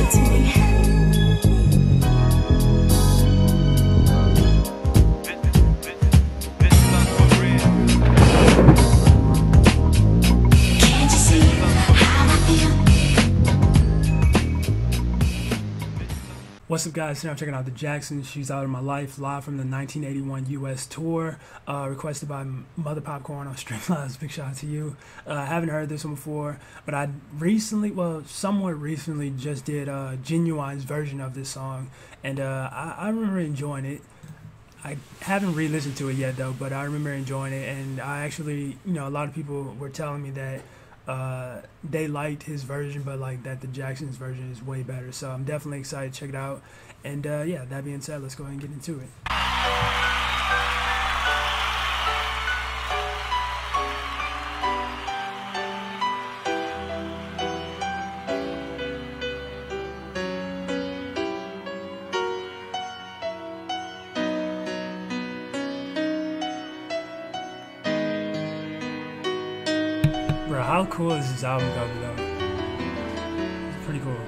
it to me. Can't you see how I feel? What's up, guys? Today I'm checking out the Jacksons. She's Out of My Life, live from the 1981 US tour, requested by Mother Popcorn on Streamlabs. Big shout out to you. I haven't heard this one before, but I somewhat recently just did Genuine's version of this song, and I remember enjoying it. I haven't re-listened to it yet though, but I remember enjoying it, and I actually, a lot of people were telling me that they liked his version, but like that the Jacksons version is way better. So I'm definitely excited to check it out. And yeah, that being said, let's go ahead and get into it. Bro, how cool is this album cover though? It's pretty cool.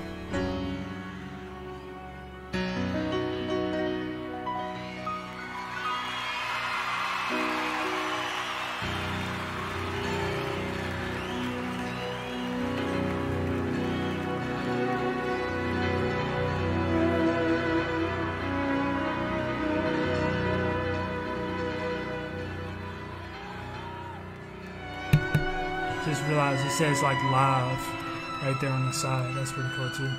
Just realized it says like live right there on the side. That's pretty cool too.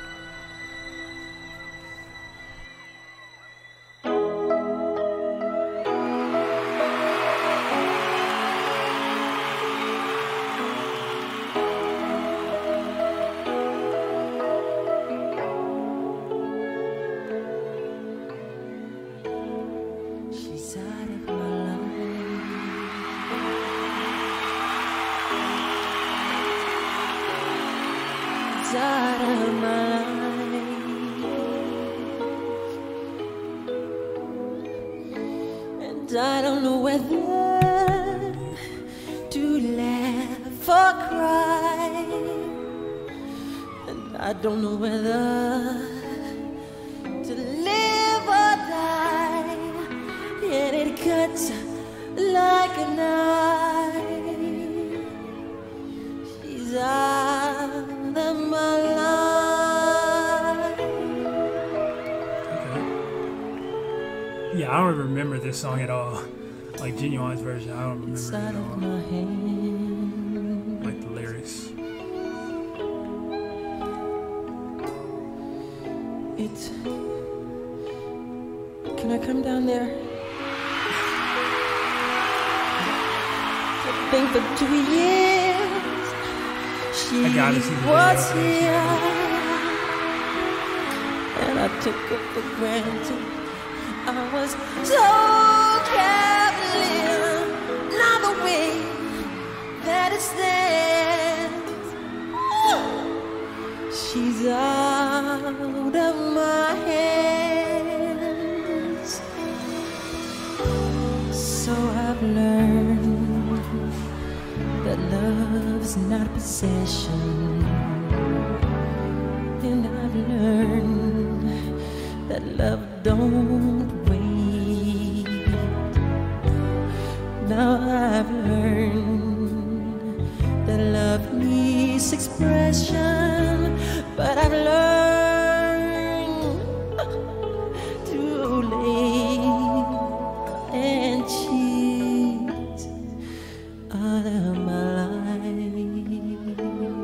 She's out of my life. Out of my life, and I don't know whether to laugh or cry, and I don't know whether to live or die, and it cuts like a knife. She's out of my life. Okay. Yeah, I don't remember this song at all. Like Genuine's version, I don't remember it at all. Like the lyrics. Can I come down there? I've been for 2 years. She was here, and I took her for granted. I was so cavalier. Now the way that it stands, she's out of my hands. So I've learned that love's not a possession, and I've learned that love don't wait. Now I've learned that love needs expression, but I've learned too late, and she's out of my life.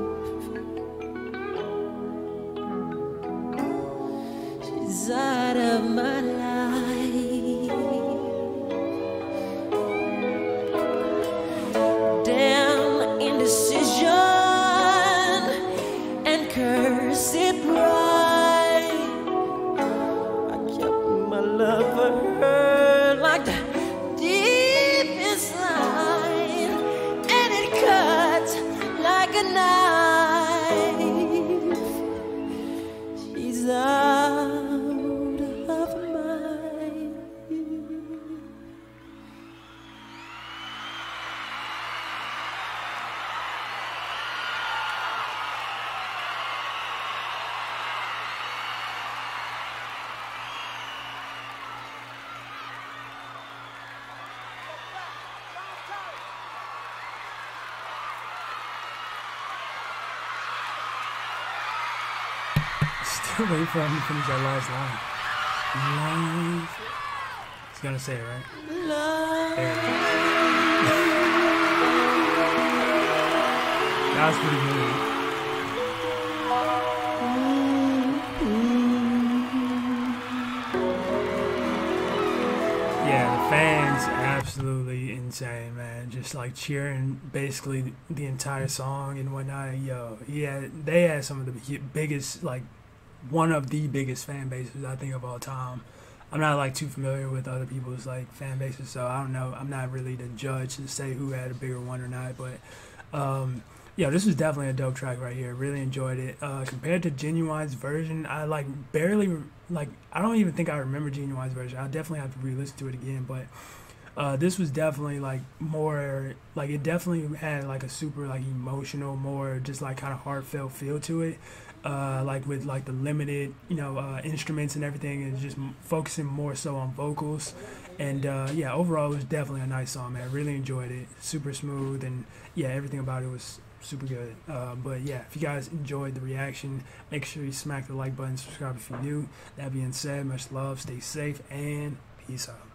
She's out of my life. Damn indecision and cursed pride. I kept my love for her like the deep inside, and it cut like a knife. She's out of my life. Still waiting for him to finish that last line. Life. He's gonna say it, right? There it is. That was pretty good. Yeah, the fans absolutely insane, man. Just like cheering basically the entire song and whatnot. Yo, they had some of the biggest, like one of the biggest fan bases I think of all time. I'm not like too familiar with other people's like fan bases, so I don't know. I'm not really the judge to say who had a bigger one or not, but yeah, this was definitely a dope track right here. Really enjoyed it. Compared to Genuine's version, I like barely like. I don't even think I remember Genuine's version. I definitely have to re-listen to it again. But this was definitely like more like it definitely had like a super like emotional, more just like kind of heartfelt feel to it. Like with like the limited instruments and everything, and just focusing more so on vocals. And yeah, overall it was definitely a nice song, man. Really enjoyed it. Super smooth, and yeah, everything about it was super good. But yeah, if you guys enjoyed the reaction, make sure you smack the like button, subscribe if you're new. That being said, much love, stay safe, and peace out.